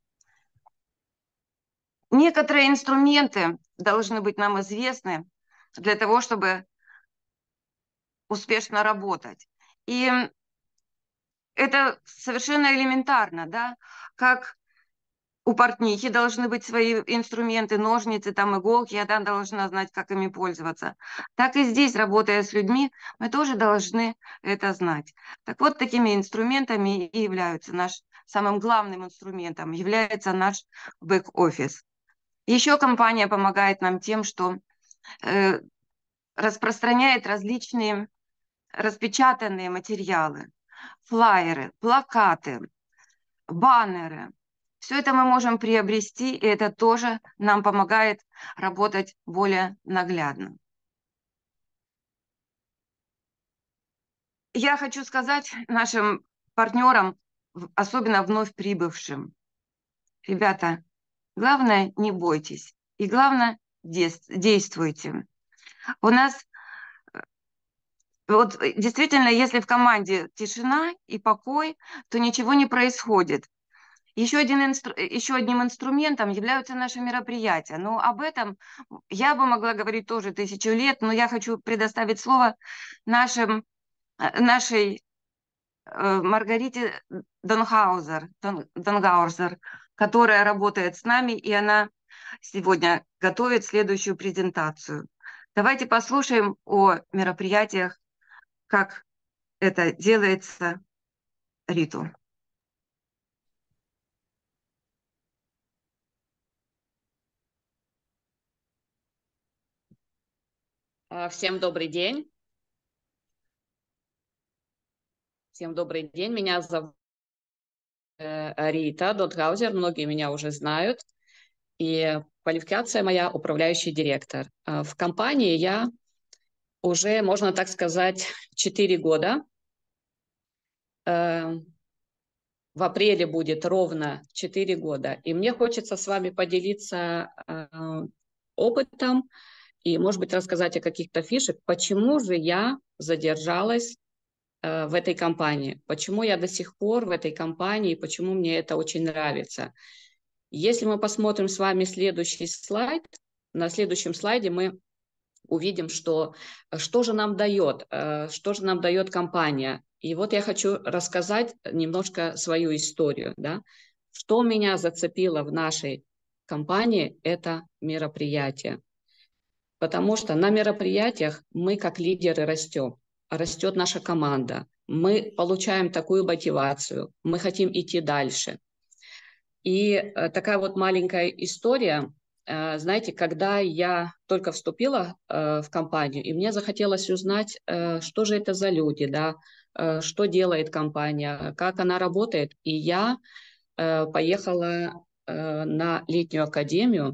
Некоторые инструменты должны быть нам известны для того, чтобы успешно работать. И это совершенно элементарно, да, как у портнихи должны быть свои инструменты, ножницы, там, иголки, она должна знать, как ими пользоваться. Так и здесь, работая с людьми, мы тоже должны это знать. Так вот, такими инструментами и являются наш, самым главным инструментом является наш бэк-офис. Еще компания помогает нам тем, что э, распространяет различные распечатанные материалы, флаеры, плакаты, баннеры. Все это мы можем приобрести, и это тоже нам помогает работать более наглядно. Я хочу сказать нашим партнерам, особенно вновь прибывшим, ребята, главное, не бойтесь, и главное, действуйте. У нас вот действительно, если в команде тишина и покой, то ничего не происходит. Еще, один инстру... Еще одним инструментом являются наши мероприятия. Но об этом я бы могла говорить тоже тысячу лет, но я хочу предоставить слово нашим, нашей э, Маргарите Донгаузер, Дон, Донгаузер, которая работает с нами, и она сегодня готовит следующую презентацию. Давайте послушаем о мероприятиях, как это делается, Риту. Всем добрый день. Всем добрый день. Меня зовут Рита Донгаузер. Многие меня уже знают. И квалификация моя — управляющий директор. В компании я уже, можно так сказать, четыре года. В апреле будет ровно четыре года. И мне хочется с вами поделиться опытом и, может быть, рассказать о каких-то фишек, почему же я задержалась э, в этой компании, почему я до сих пор в этой компании, почему мне это очень нравится. Если мы посмотрим с вами следующий слайд, на следующем слайде мы увидим, что, что же нам дает, э, что же нам дает компания. И вот я хочу рассказать немножко свою историю. Да? Что меня зацепило в нашей компании – это мероприятие. Потому что на мероприятиях мы как лидеры растем, растет наша команда, мы получаем такую мотивацию, мы хотим идти дальше. И э, такая вот маленькая история, э, знаете, когда я только вступила э, в компанию, и мне захотелось узнать, э, что же это за люди, да, э, что делает компания, как она работает, и я э, поехала э, на летнюю академию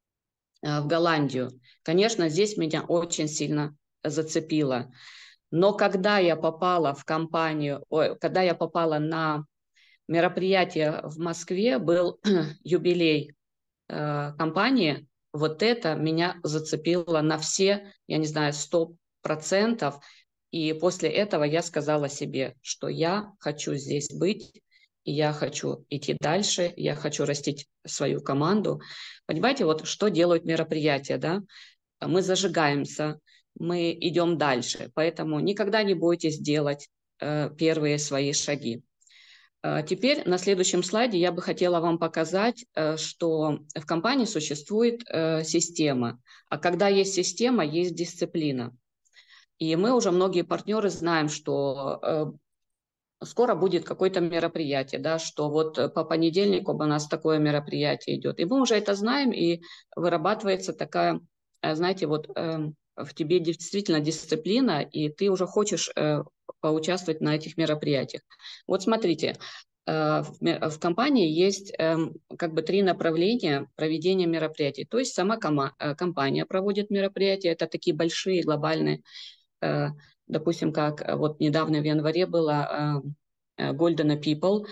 в Голландию. Конечно, здесь меня очень сильно зацепило. Но когда я попала в компанию, ой, когда я попала на мероприятие в Москве, был юбилей э, компании, вот это меня зацепило на все, я не знаю, сто процентов. И после этого я сказала себе, что я хочу здесь быть, и я хочу идти дальше, я хочу растить свою команду. Понимаете, вот что делают мероприятия, да? Мы зажигаемся, мы идем дальше, поэтому никогда не бойтесь делать э, первые свои шаги. Э, теперь на следующем слайде я бы хотела вам показать, э, что в компании существует э, система, а когда есть система, есть дисциплина. И мы уже, многие партнеры, знаем, что э, скоро будет какое-то мероприятие, да, что вот по понедельнику у нас такое мероприятие идет. И мы уже это знаем, и вырабатывается такая, знаете, вот э, в тебе действительно дисциплина, и ты уже хочешь э, поучаствовать на этих мероприятиях. Вот смотрите, э, в, в компании есть э, как бы три направления проведения мероприятий. То есть сама кома, э, компания проводит мероприятия, это такие большие глобальные, э, допустим, как вот недавно в январе было uh, Golden People,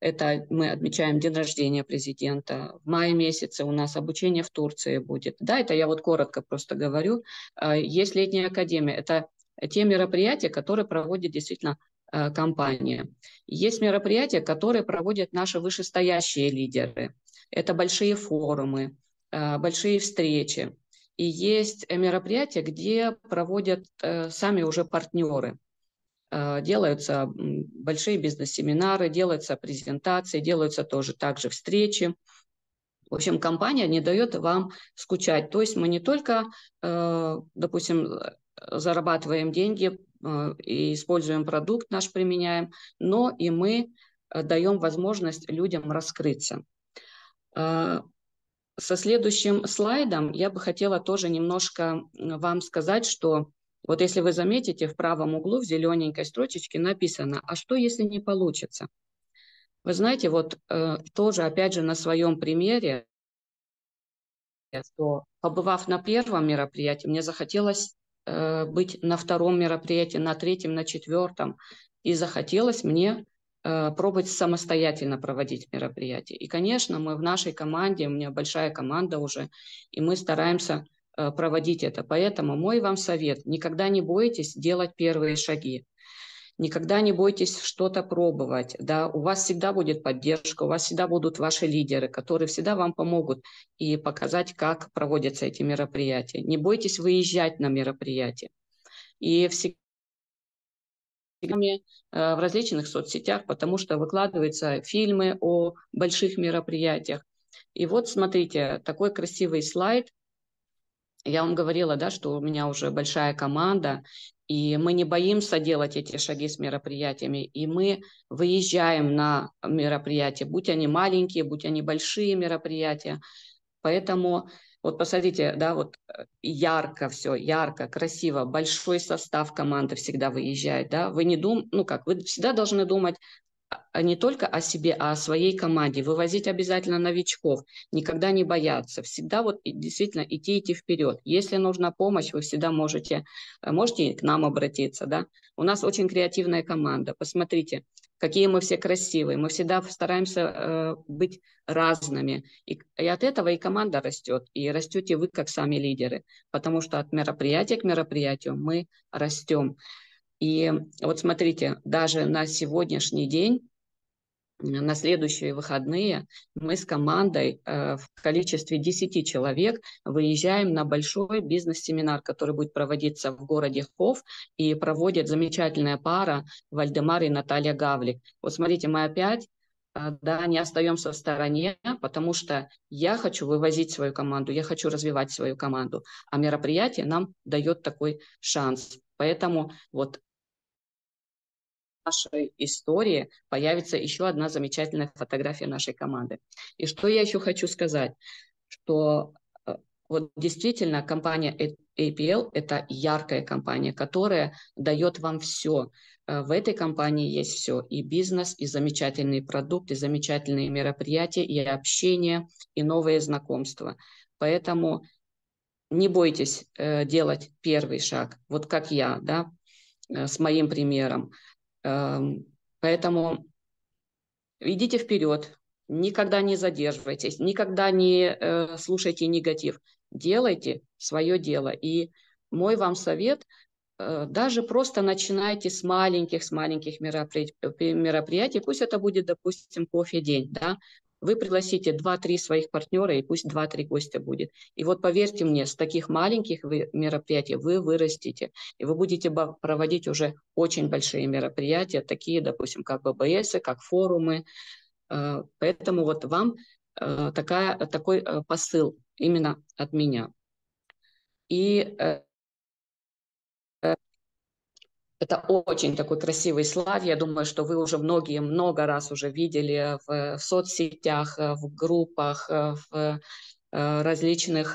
Это мы отмечаем день рождения президента. В мае месяце у нас обучение в Турции будет. Да, это я вот коротко просто говорю. Есть летняя академия. Это те мероприятия, которые проводит действительно компания. Есть мероприятия, которые проводят наши вышестоящие лидеры. Это большие форумы, большие встречи. И есть мероприятия, где проводят сами уже партнеры. Делаются большие бизнес-семинары, делаются презентации, делаются тоже также встречи. В общем, компания не дает вам скучать. То есть мы не только, допустим, зарабатываем деньги и используем продукт наш, применяем, но и мы даем возможность людям раскрыться. Со следующим слайдом я бы хотела тоже немножко вам сказать, что вот если вы заметите, в правом углу в зелененькой строчечке написано: а что, если не получится? Вы знаете, вот э, тоже, опять же, на своем примере, что, побывав на первом мероприятии, мне захотелось э, быть на втором мероприятии, на третьем, на четвертом, и захотелось мне э, пробовать самостоятельно проводить мероприятия. И, конечно, мы в нашей команде, у меня большая команда уже, и мы стараемся проводить это. Поэтому мой вам совет: никогда не бойтесь делать первые шаги, никогда не бойтесь что-то пробовать. Да? У вас всегда будет поддержка, у вас всегда будут ваши лидеры, которые всегда вам помогут и показать, как проводятся эти мероприятия. Не бойтесь выезжать на мероприятия. И всегда в различных соцсетях, потому что выкладываются фильмы о больших мероприятиях. И вот смотрите, такой красивый слайд. Я вам говорила, да, что у меня уже большая команда, и мы не боимся делать эти шаги с мероприятиями, и мы выезжаем на мероприятия, будь они маленькие, будь они большие мероприятия. Поэтому вот посмотрите, да, вот ярко все, ярко, красиво, большой состав команды всегда выезжает, да. Вы не дум, ну как, вы всегда должны думать не только о себе, а о своей команде. Вывозить обязательно новичков, никогда не бояться, всегда вот действительно идти, идти вперед. Если нужна помощь, вы всегда можете, можете к нам обратиться, да. У нас очень креативная команда, посмотрите, какие мы все красивые, мы всегда стараемся э, быть разными, и, и от этого и команда растет, и растете вы как сами лидеры, потому что от мероприятия к мероприятию мы растем. И вот смотрите, даже на сегодняшний день, на следующие выходные, мы с командой э, в количестве десяти человек выезжаем на большой бизнес-семинар, который будет проводиться в городе Хов, и проводит замечательная пара Вальдемар и Наталья Гавлик. Вот смотрите, мы опять э, да, не остаемся в стороне, потому что я хочу вывозить свою команду, я хочу развивать свою команду, а мероприятие нам дает такой шанс. Поэтому вот нашей истории появится еще одна замечательная фотография нашей команды. И что я еще хочу сказать, что вот действительно компания эй пи эл – это яркая компания, которая дает вам все. В этой компании есть все: и бизнес, и замечательные продукты, и замечательные мероприятия, и общение, и новые знакомства. Поэтому не бойтесь э, делать первый шаг, вот как я, да, э, с моим примером. Поэтому идите вперед, никогда не задерживайтесь, никогда не э, слушайте негатив, делайте свое дело. И мой вам совет: э, даже просто начинайте с маленьких, с маленьких меропри... мероприятий, пусть это будет, допустим, кофе-день, да? Вы пригласите два-три своих партнера, и пусть два-три гостя будет. И вот поверьте мне, с таких маленьких вы, мероприятий вы вырастете, и вы будете проводить уже очень большие мероприятия, такие, допустим, как бэ бэ эсы, как форумы. Поэтому вот вам такая, такой посыл именно от меня. И это очень такой красивый слайд. Я думаю, что вы уже многие много раз уже видели в, в соцсетях, в группах, в различных,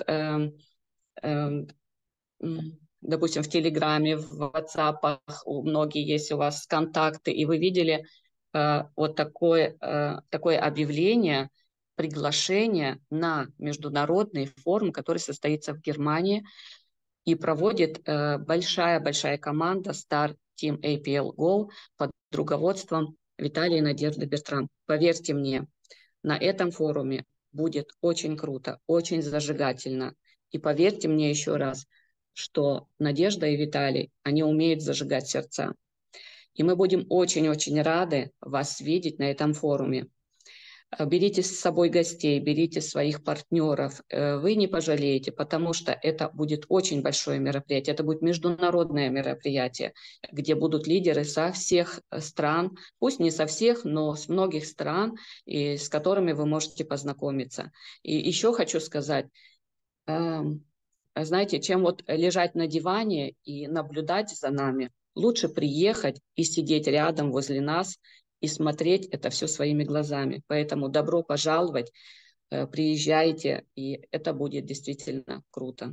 допустим, в Телеграме, в WhatsApp, многие есть у вас контакты, и вы видели вот такое, такое объявление, приглашение на международный форум, который состоится в Германии. И проводит большая-большая э, команда Star Team эй пи эл Go под руководством Виталий и Надежда Бертрам. Поверьте мне, на этом форуме будет очень круто, очень зажигательно. И поверьте мне еще раз, что Надежда и Виталий, они умеют зажигать сердца. И мы будем очень-очень рады вас видеть на этом форуме. Берите с собой гостей, берите своих партнеров. Вы не пожалеете, потому что это будет очень большое мероприятие. Это будет международное мероприятие, где будут лидеры со всех стран, пусть не со всех, но с многих стран, и с которыми вы можете познакомиться. И еще хочу сказать, знаете, чем вот лежать на диване и наблюдать за нами, лучше приехать и сидеть рядом возле нас, и смотреть это все своими глазами. Поэтому добро пожаловать, приезжайте, и это будет действительно круто.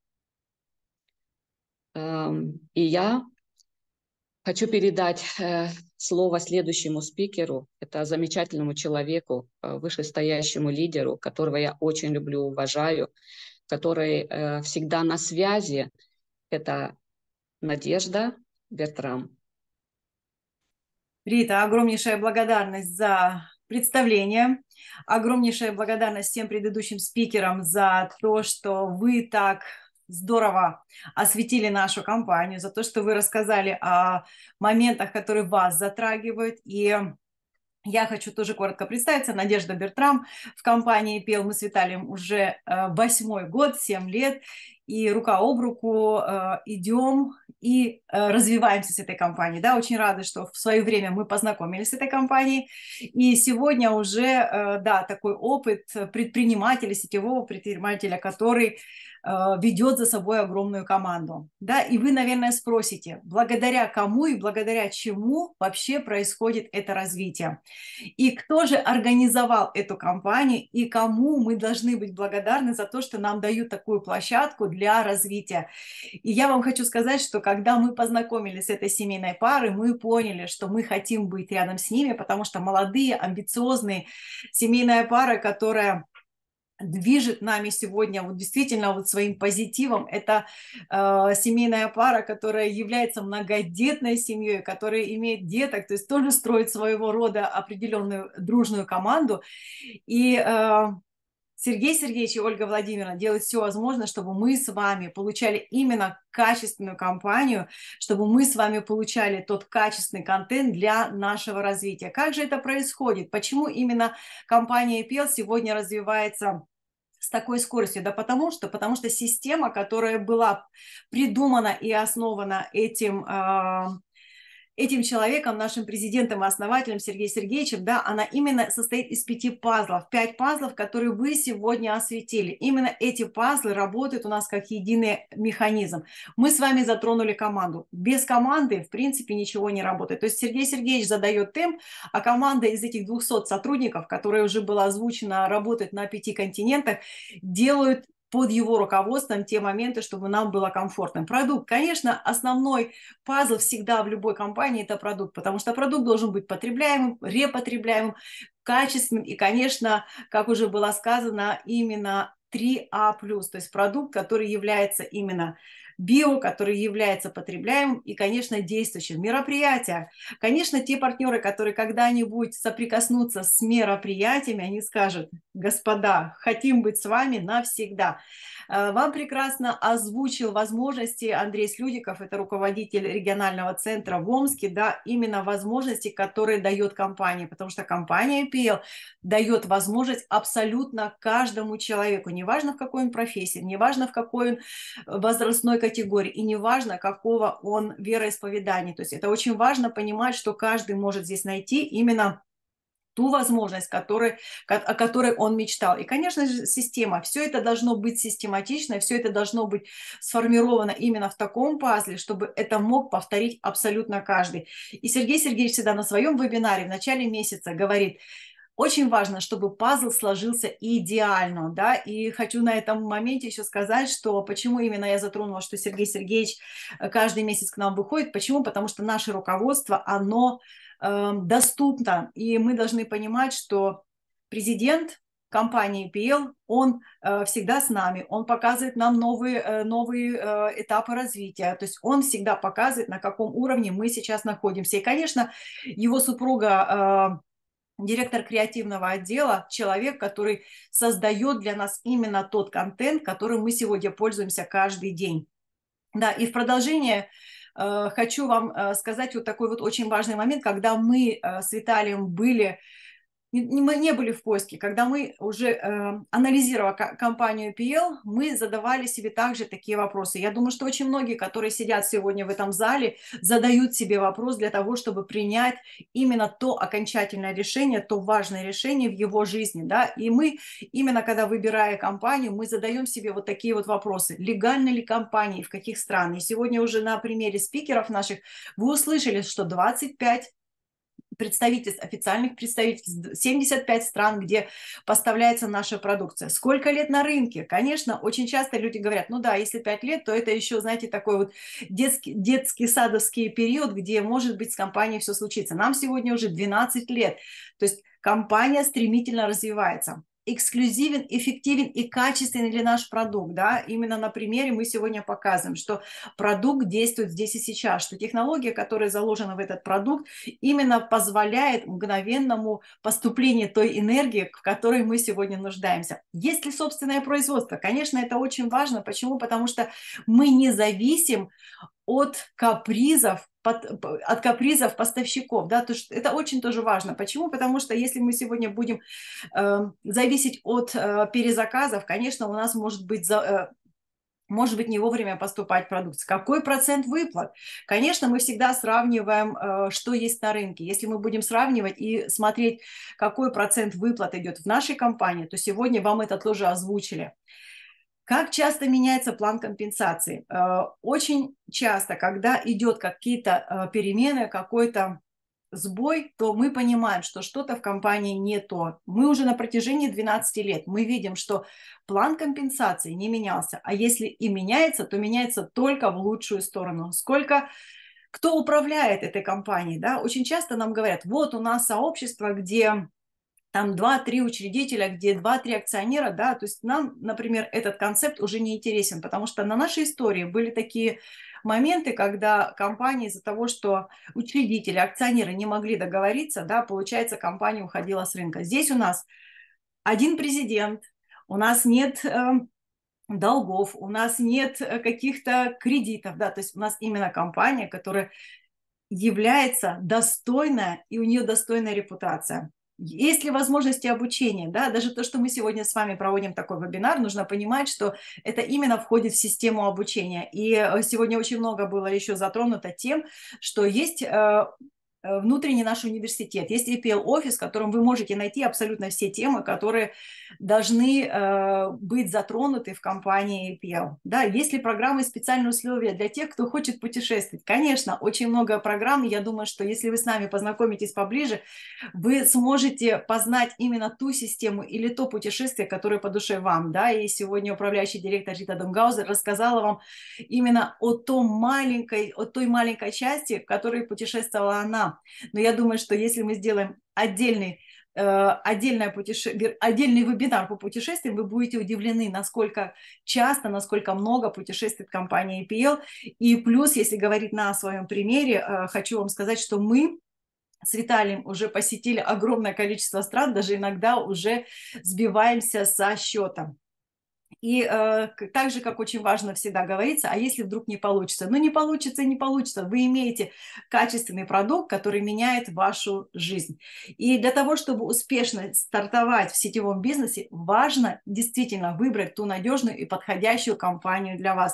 И я хочу передать слово следующему спикеру, это замечательному человеку, вышестоящему лидеру, которого я очень люблю, уважаю, который всегда на связи. Это Надежда Бертрам. Рита, огромнейшая благодарность за представление, огромнейшая благодарность всем предыдущим спикерам за то, что вы так здорово осветили нашу компанию, за то, что вы рассказали о моментах, которые вас затрагивают. И я хочу тоже коротко представиться. Надежда Бертрам в компании пел. Мы с Виталием уже восьмой год, семь лет, и рука об руку э, идем и э, развиваемся с этой компанией. Да, очень рады, что в свое время мы познакомились с этой компанией. И сегодня уже, э, да, такой опыт предпринимателя, сетевого предпринимателя, который э, ведет за собой огромную команду. Да, и вы, наверное, спросите, благодаря кому и благодаря чему вообще происходит это развитие? И кто же организовал эту компанию, и кому мы должны быть благодарны за то, что нам дают такую площадку для развития. И я вам хочу сказать, что когда мы познакомились с этой семейной парой, мы поняли, что мы хотим быть рядом с ними, потому что молодые, амбициозные, семейная пара, которая движет нами сегодня вот действительно вот своим позитивом. Это э, семейная пара, которая является многодетной семьей, которая имеет деток, то есть тоже строит своего рода определенную дружную команду. И э, Сергей Сергеевич и Ольга Владимировна делают все возможное, чтобы мы с вами получали именно качественную компанию, чтобы мы с вами получали тот качественный контент для нашего развития. Как же это происходит? Почему именно компания пел сегодня развивается с такой скоростью? Да потому что, потому что система, которая была придумана и основана этим, э, этим человеком, нашим президентом и основателем Сергеем Сергеевичем, да, она именно состоит из пяти пазлов. Пять пазлов, которые вы сегодня осветили. Именно эти пазлы работают у нас как единый механизм. Мы с вами затронули команду. Без команды, в принципе, ничего не работает. То есть Сергей Сергеевич задает темп, а команда из этих двухсот сотрудников, которая уже была озвучена, работает на пяти континентах, делают под его руководством те моменты, чтобы нам было комфортно. Продукт, конечно, основной пазл всегда в любой компании – это продукт, потому что продукт должен быть потребляемым, репотребляемым, качественным и, конечно, как уже было сказано, именно три А плюс, то есть продукт, который является именно био, который является потребляемым и, конечно, действующим. Мероприятия. Конечно, те партнеры, которые когда-нибудь соприкоснутся с мероприятиями, они скажут: господа, хотим быть с вами навсегда. Вам прекрасно озвучил возможности Андрей Слюдиков, это руководитель регионального центра в Омске, да, именно возможности, которые дает компания, потому что компания пи эл дает возможность абсолютно каждому человеку, неважно в какой он профессии, неважно в какой он возрастной категории и неважно какого он вероисповедания. То есть это очень важно понимать, что каждый может здесь найти именно ту возможность, который, о которой он мечтал. И, конечно же, система. Все это должно быть систематично, все это должно быть сформировано именно в таком пазле, чтобы это мог повторить абсолютно каждый. И Сергей Сергеевич всегда на своем вебинаре в начале месяца говорит: очень важно, чтобы пазл сложился идеально, да, и хочу на этом моменте еще сказать, что почему именно я затронула, что Сергей Сергеевич каждый месяц к нам выходит, почему? Потому что наше руководство, оно доступно, и мы должны понимать, что президент компании и пи эл, он э, всегда с нами, он показывает нам новые, э, новые э, этапы развития, то есть он всегда показывает, на каком уровне мы сейчас находимся. И, конечно, его супруга, э, директор креативного отдела, человек, который создает для нас именно тот контент, которым мы сегодня пользуемся каждый день. Да, и в продолжение э, хочу вам э, сказать вот такой вот очень важный момент, когда мы э, с Виталием были... Мы не были в поиске, когда мы уже э, анализировали компанию пи эл, мы задавали себе также такие вопросы. Я думаю, что очень многие, которые сидят сегодня в этом зале, задают себе вопрос для того, чтобы принять именно то окончательное решение, то важное решение в его жизни. Да? И мы, именно когда выбирая компанию, мы задаем себе вот такие вот вопросы. Легальны ли компании, в каких странах? И сегодня уже на примере спикеров наших вы услышали, что двадцать пять представительств, официальных представительств, семьдесят пять стран, где поставляется наша продукция. Сколько лет на рынке? Конечно, очень часто люди говорят, ну да, если пять лет, то это еще, знаете, такой вот детский, детский садовский период, где, может быть, с компанией все случится. Нам сегодня уже двенадцать лет, то есть компания стремительно развивается. Эксклюзивен, эффективен и качественный ли наш продукт, да, именно на примере мы сегодня показываем, что продукт действует здесь и сейчас, что технология, которая заложена в этот продукт, именно позволяет мгновенному поступлению той энергии, в которой мы сегодня нуждаемся. Есть ли собственное производство? Конечно, это очень важно. Почему? Потому что мы не зависим от капризов, от капризов поставщиков, да, то есть это очень тоже важно. Почему? Потому что если мы сегодня будем э, зависеть от э, перезаказов, конечно, у нас может быть за, э, может быть не вовремя поступать продукция. Какой процент выплат? Конечно, мы всегда сравниваем, э, что есть на рынке. Если мы будем сравнивать и смотреть, какой процент выплат идет в нашей компании, то сегодня вам это тоже озвучили. Как часто меняется план компенсации? Очень часто, когда идет какие-то перемены, какой-то сбой, то мы понимаем, что что-то в компании не то. Мы уже на протяжении двенадцати лет, мы видим, что план компенсации не менялся. А если и меняется, то меняется только в лучшую сторону. Сколько... Кто управляет этой компанией? Да? Очень часто нам говорят, вот у нас сообщество, где... там два-три учредителя, где два-три акционера, да, то есть нам, например, этот концепт уже не интересен, потому что на нашей истории были такие моменты, когда компания из-за того, что учредители, акционеры не могли договориться, да, получается, компания уходила с рынка. Здесь у нас один президент, у нас нет э, долгов, у нас нет каких-то кредитов, да, то есть у нас именно компания, которая является достойная, и у нее достойная репутация. Есть ли возможности обучения? Да? Даже то, что мы сегодня с вами проводим такой вебинар, нужно понимать, что это именно входит в систему обучения. И сегодня очень много было еще затронуто тем, что есть внутренний наш университет, есть и пи эл-офис, в котором вы можете найти абсолютно все темы, которые должны э, быть затронуты в компании и пи эл. Да, есть ли программы и специальные условия для тех, кто хочет путешествовать? Конечно, очень много программ, я думаю, что если вы с нами познакомитесь поближе, вы сможете познать именно ту систему или то путешествие, которое по душе вам. Да? И сегодня управляющий директор Рита Домгаузер рассказала вам именно о, том маленькой, о той маленькой части, в которой путешествовала она. Но я думаю, что если мы сделаем отдельный, э, отдельное путеше... отдельный вебинар по путешествиям, вы будете удивлены, насколько часто, насколько много путешествует компания и пи эл. И плюс, если говорить на своем примере, э, хочу вам сказать, что мы с Виталием уже посетили огромное количество стран, даже иногда уже сбиваемся со счета. И э, так же, как очень важно всегда говорится, а если вдруг не получится? Ну, не получится и не получится. Вы имеете качественный продукт, который меняет вашу жизнь. И для того, чтобы успешно стартовать в сетевом бизнесе, важно действительно выбрать ту надежную и подходящую компанию для вас.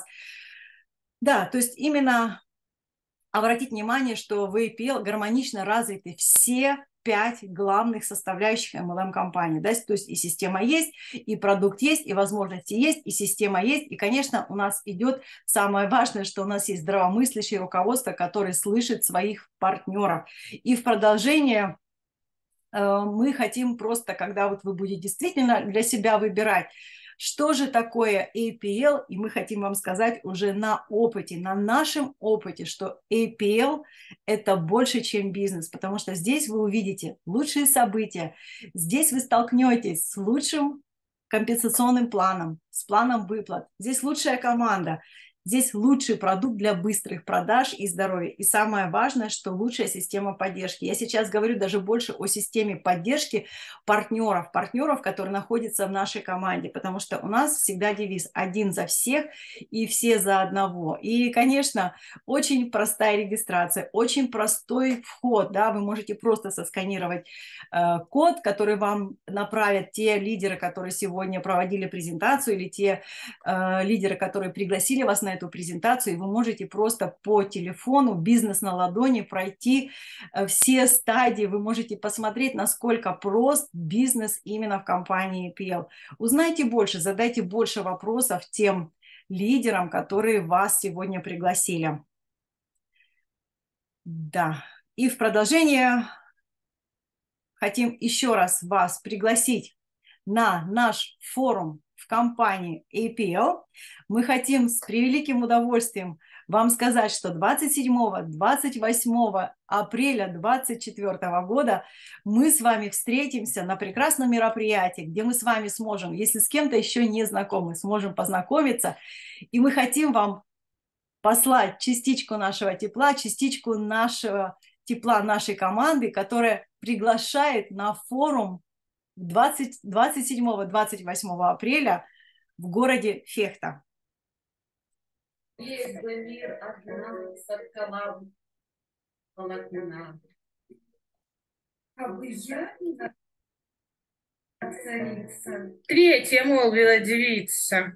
Да, то есть именно обратить внимание, что в и пи эл гармонично развиты все пять главных составляющих эм эл эм-компании. Да? То есть и система есть, и продукт есть, и возможности есть, и система есть. И, конечно, у нас идет самое важное, что у нас есть здравомыслящее руководство, которое слышит своих партнеров. И в продолжение э, мы хотим просто, когда вот вы будете действительно для себя выбирать, Что же такое эй пи эл? И мы хотим вам сказать уже на опыте, на нашем опыте, что эй пи эл – это больше, чем бизнес, потому что здесь вы увидите лучшие события, здесь вы столкнетесь с лучшим компенсационным планом, с планом выплат. Здесь лучшая команда, здесь лучший продукт для быстрых продаж и здоровья. И самое важное, что лучшая система поддержки. Я сейчас говорю даже больше о системе поддержки партнеров, партнеров, которые находятся в нашей команде, потому что у нас всегда девиз «один за всех и все за одного». И, конечно, очень простая регистрация, очень простой вход. Да? Вы можете просто сосканировать э, код, который вам направят те лидеры, которые сегодня проводили презентацию, или те э, лидеры, которые пригласили вас на эту презентацию, и вы можете просто по телефону, бизнес на ладони, пройти все стадии, вы можете посмотреть, насколько прост бизнес именно в компании эй пи эл. Узнайте больше, задайте больше вопросов тем лидерам, которые вас сегодня пригласили. Да, и в продолжение хотим еще раз вас пригласить на наш форум в компании эй пи эл. Мы хотим с превеликим удовольствием вам сказать, что двадцать седьмого — двадцать восьмого апреля две тысячи двадцать четвёртого года мы с вами встретимся на прекрасном мероприятии, где мы с вами сможем, если с кем-то еще не знакомы, сможем познакомиться. И мы хотим вам послать частичку нашего тепла, частичку нашего тепла нашей команды, которая приглашает на форум двадцать седьмого — двадцать восьмого апреля в городе Фехта. Весь бы мир от нас соткала полотна. Кабы я не царица. Третья молвила девица.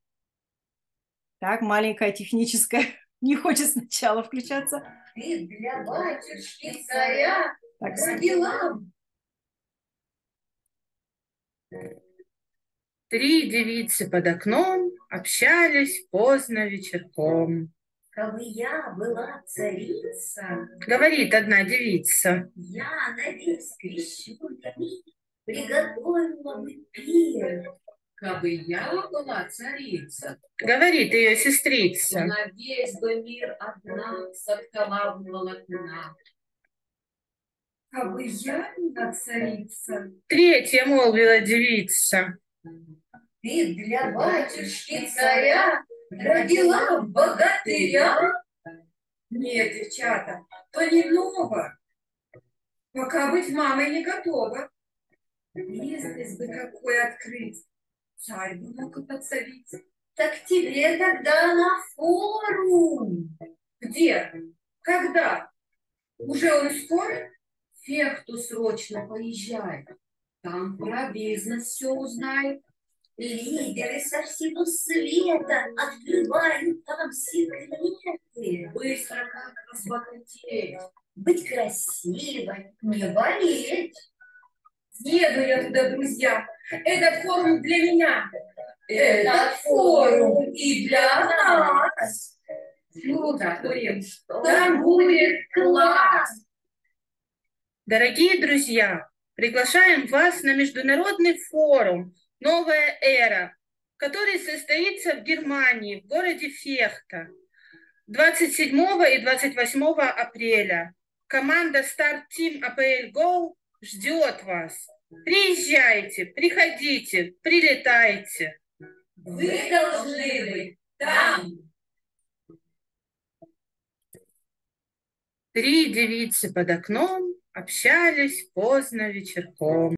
Так, маленькая техническая не хочет сначала включаться. Ты для батюшки царя родила. Три девицы под окном общались поздно вечерком. Кабы я была царица, говорит одна девица, я на весь крещеный приготовила бы пир. Кабы я была царица, говорит ее сестрица, на весь бы мир одна соткала волокна. Кабы я не царица, третья молвила девица, ты для батюшки царя родила богатыря? Нет, девчата, то не ново. Пока быть мамой не готова. Бизнес бы какой открыть. Царь бы мог подсолить. Так тебе тогда на форум. Где? Когда? Уже он скоро? В Фехту срочно поезжай. Там про бизнес все узнай. Лидеры со всего света открывают там секреты. Быстро как разбогатеть. Быть красивой, не болеть. Еду я туда, друзья. Этот форум для меня. Этот форум и для нас. Чудо, там будет класс. Дорогие друзья, приглашаем вас на международный форум «Новая эра», который состоится в Германии, в городе Фехта, двадцать седьмого и двадцать восьмого апреля. Команда Start Team эй пи эл Go ждет вас. Приезжайте, приходите, прилетайте. Вы должны быть там. Три девицы под окном общались поздно вечерком.